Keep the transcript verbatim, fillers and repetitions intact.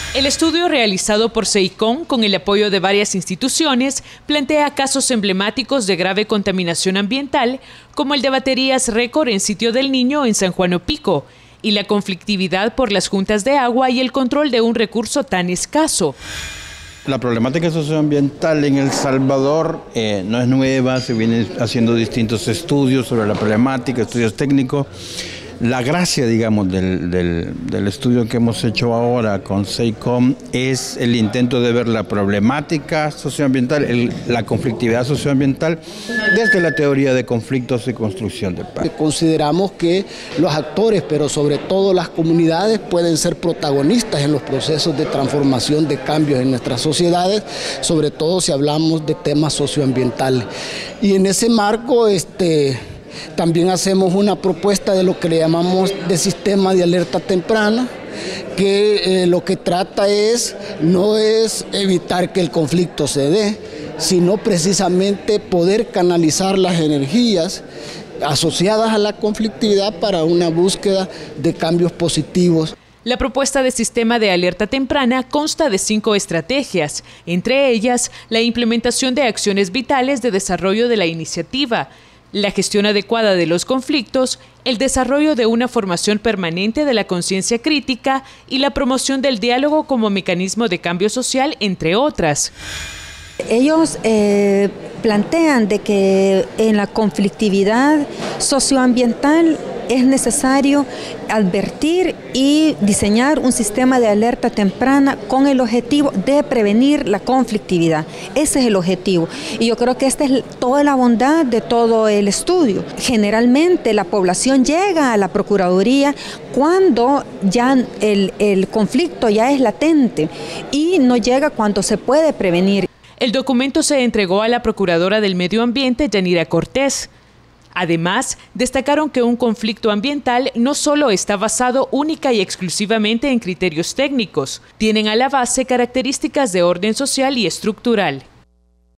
El estudio realizado por SEICON, con el apoyo de varias instituciones, plantea casos emblemáticos de grave contaminación ambiental, como el de baterías récord en Sitio del Niño en San Juan Opico, y la conflictividad por las juntas de agua y el control de un recurso tan escaso. La problemática socioambiental en El Salvador eh, no es nueva, se vienen haciendo distintos estudios sobre la problemática, estudios técnicos. La gracia, digamos, del, del, del estudio que hemos hecho ahora con SEICON es el intento de ver la problemática socioambiental, el, la conflictividad socioambiental desde la teoría de conflictos y construcción de paz. Consideramos que los actores, pero sobre todo las comunidades, pueden ser protagonistas en los procesos de transformación, de cambios en nuestras sociedades, sobre todo si hablamos de temas socioambientales. Y en ese marco, este... también hacemos una propuesta de lo que le llamamos de sistema de alerta temprana, que eh, lo que trata es, no es evitar que el conflicto se dé, sino precisamente poder canalizar las energías asociadas a la conflictividad para una búsqueda de cambios positivos. La propuesta de sistema de alerta temprana consta de cinco estrategias, entre ellas la implementación de acciones vitales de desarrollo de la iniciativa, la gestión adecuada de los conflictos, el desarrollo de una formación permanente de la conciencia crítica y la promoción del diálogo como mecanismo de cambio social, entre otras. Ellos eh, plantean de que en la conflictividad socioambiental es necesario advertir y diseñar un sistema de alerta temprana con el objetivo de prevenir la conflictividad. Ese es el objetivo. Y yo creo que esta es toda la bondad de todo el estudio. Generalmente la población llega a la Procuraduría cuando ya el, el conflicto ya es latente y no llega cuando se puede prevenir. El documento se entregó a la Procuradora del Medio Ambiente, Yanira Cortés. Además, destacaron que un conflicto ambiental no solo está basado única y exclusivamente en criterios técnicos, tienen a la base características de orden social y estructural.